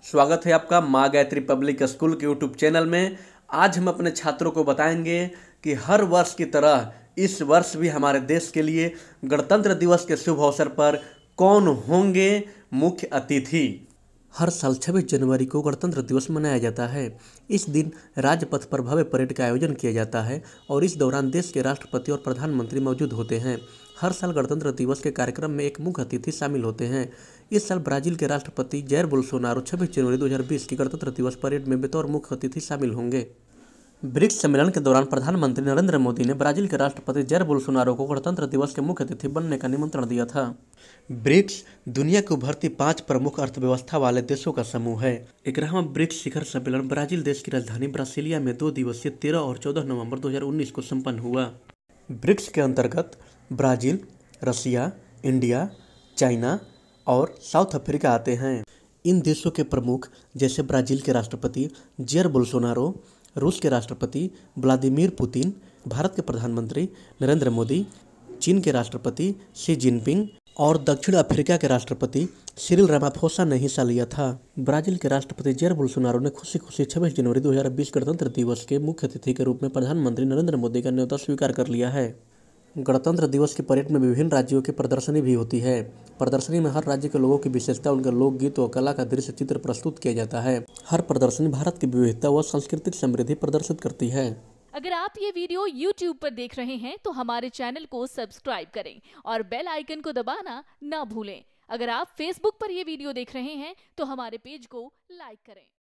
स्वागत है आपका माँ गायत्री पब्लिक स्कूल के यूट्यूब चैनल में। आज हम अपने छात्रों को बताएंगे कि हर वर्ष की तरह इस वर्ष भी हमारे देश के लिए गणतंत्र दिवस के शुभ अवसर पर कौन होंगे मुख्य अतिथि। हर साल 26 जनवरी को गणतंत्र दिवस मनाया जाता है। इस दिन राजपथ पर भव्य परेड का आयोजन किया जाता है और इस दौरान देश के राष्ट्रपति और प्रधानमंत्री मौजूद होते हैं। हर साल गणतंत्र दिवस के कार्यक्रम में एक मुख्य अतिथि शामिल होते हैं। इस साल ब्राजील के राष्ट्रपति जैर बोल्सोनारो 26 जनवरी 2020 की गणतंत्र दिवस परेड में बतौर मुख्य अतिथि शामिल होंगे। ब्रिक्स सम्मेलन के दौरान प्रधानमंत्री नरेंद्र मोदी ने ब्राजील के राष्ट्रपति जैर बोल्सोनारो को गणतंत्र दिवस के मुख्य अतिथि बनने का निमंत्रण दिया था। ब्रिक्स दुनिया की उभरती 5 प्रमुख अर्थव्यवस्था वाले देशों का समूह है। 11वां ब्रिक्स शिखर सम्मेलन ब्राजील देश की राजधानी ब्रासिलिया में 2 दिवसीय 13 और 14 नवंबर 2019 को संपन्न हुआ। ब्रिक्स के अंतर्गत ब्राजील, रसिया, इंडिया, चाइना और साउथ अफ्रीका आते हैं। इन देशों के प्रमुख जैसे ब्राजील के राष्ट्रपति जैर बोल्सोनारो, रूस के राष्ट्रपति व्लादिमीर पुतिन, भारत के प्रधानमंत्री नरेंद्र मोदी, चीन के राष्ट्रपति शी जिनपिंग और दक्षिण अफ्रीका के राष्ट्रपति सिरिल रामाफोसा ने हिस्सा लिया था। ब्राजील के राष्ट्रपति जैर बोल्सोनारो ने खुशी खुशी 26 जनवरी 2020 गणतंत्र दिवस के मुख्य अतिथि के रूप में प्रधानमंत्री नरेंद्र मोदी का न्योता स्वीकार कर लिया है। गणतंत्र दिवस की परेड में विभिन्न राज्यों की प्रदर्शनी भी होती है। प्रदर्शनी में हर राज्य के लोगों की विशेषता, उनके लोकगीत और कला का दृश्य चित्र प्रस्तुत किया जाता है। हर प्रदर्शनी भारत की विविधता व सांस्कृतिक समृद्धि प्रदर्शित करती है। अगर आप ये वीडियो YouTube पर देख रहे हैं तो हमारे चैनल को सब्सक्राइब करें और बेल आइकन को दबाना ना भूलें। अगर आप Facebook पर ये वीडियो देख रहे हैं तो हमारे पेज को लाइक करें।